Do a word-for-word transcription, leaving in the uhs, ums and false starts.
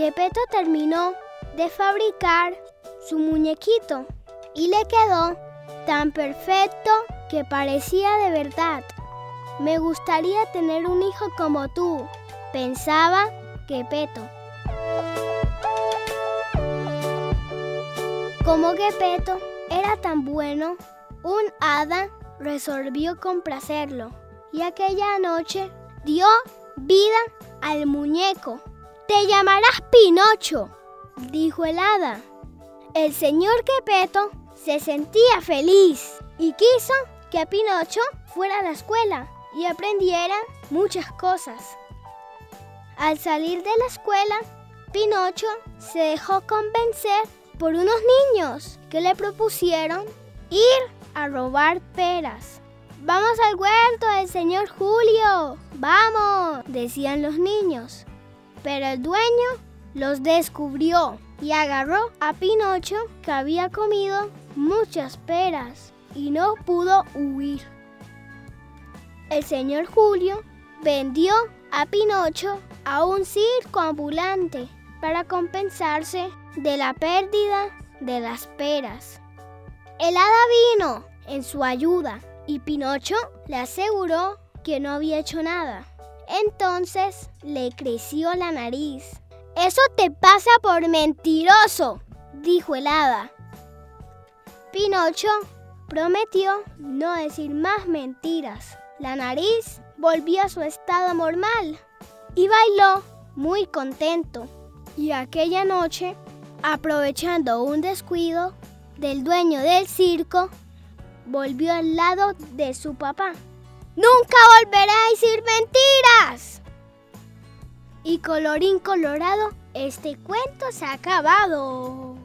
Geppetto terminó de fabricar su muñequito y le quedó tan perfecto que parecía de verdad. Me gustaría tener un hijo como tú, pensaba Geppetto. Como Geppetto era tan bueno, un hada resolvió complacerlo y aquella noche dio vida al muñeco. «Te llamarás Pinocho», dijo el hada. El señor Geppetto se sentía feliz y quiso que Pinocho fuera a la escuela y aprendiera muchas cosas. Al salir de la escuela, Pinocho se dejó convencer por unos niños que le propusieron ir a robar peras. «Vamos al huerto del señor Julio, vamos», decían los niños. Pero el dueño los descubrió y agarró a Pinocho, que había comido muchas peras y no pudo huir. El señor Julio vendió a Pinocho a un circo ambulante para compensarse de la pérdida de las peras. El hada vino en su ayuda y Pinocho le aseguró que no había hecho nada. Entonces le creció la nariz. «Eso te pasa por mentiroso», dijo el hada. Pinocho prometió no decir más mentiras. La nariz volvió a su estado normal y bailó muy contento. Y aquella noche, aprovechando un descuido del dueño del circo, volvió al lado de su papá. «¡Nunca volveré a decir mentiras!» Y colorín colorado, este cuento se ha acabado.